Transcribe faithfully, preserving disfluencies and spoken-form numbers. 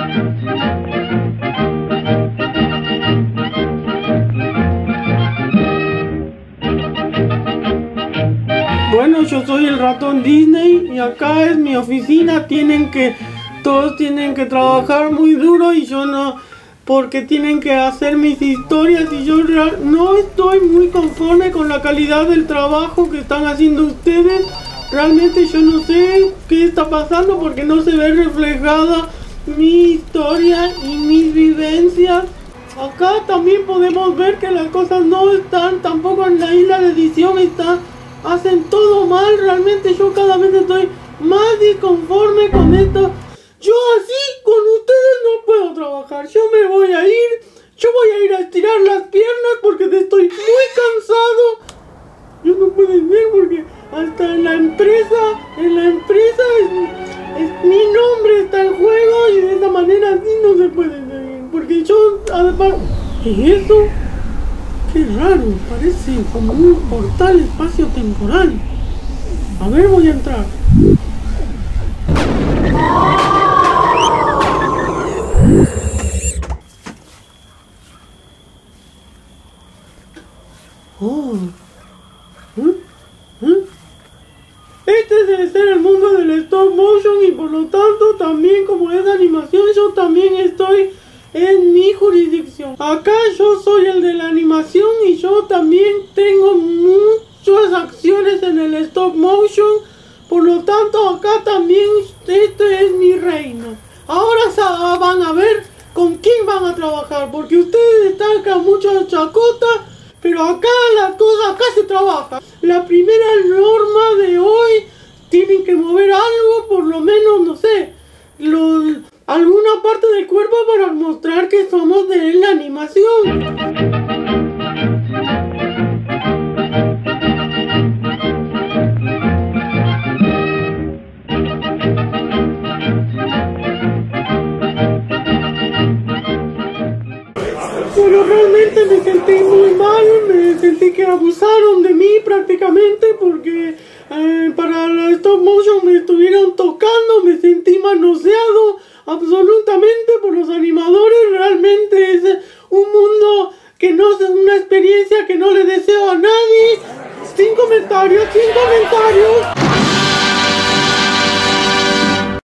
Bueno, yo soy el ratón Disney y acá es mi oficina. Tienen que, todos tienen que trabajar muy duro y yo no, porque tienen que hacer mis historias y yo no estoy muy conforme con la calidad del trabajo que están haciendo ustedes. Realmente yo no sé qué está pasando porque no se ve reflejada mi historia y mis vivencias. Acá también podemos ver que las cosas no están, tampoco en la isla de edición está, hacen todo mal. Realmente yo cada vez estoy más disconforme con esto. Yo así con ustedes no puedo trabajar. Yo me voy a ir, yo voy a ir a estirar las piernas porque estoy muy cansado. Yo no puedo ver porque hasta en la empresa, en la empresa es, es, mi nombre está en juego y de esa manera así no se puede seguir. Porque yo, además, ¿y eso? Qué raro, parece como un portal espacio-temporal. A ver, voy a entrar. Oh. ¿Eh? ¿Eh? Este debe ser el mundo del stop motion y por lo tanto también como es animación yo también estoy en mi jurisdicción. Acá yo soy el de la animación y yo también tengo muchas acciones en el stop motion. Por lo tanto acá también este es mi reino. Ahora van a ver con quién van a trabajar porque ustedes están acá muchas chacotas. Pero acá la cosa, acá se trabaja. La primera norma de hoy, tienen que mover algo, por lo menos, no sé, los, alguna parte del cuerpo para mostrar que somos de la animación. Bueno, realmente me sentí muy mal, me sentí que abusaron de mí prácticamente porque eh, para la stop motion me estuvieron tocando, me sentí manoseado absolutamente por los animadores. Realmente es un mundo que no es una experiencia que no le deseo a nadie. Sin comentarios, sin comentarios.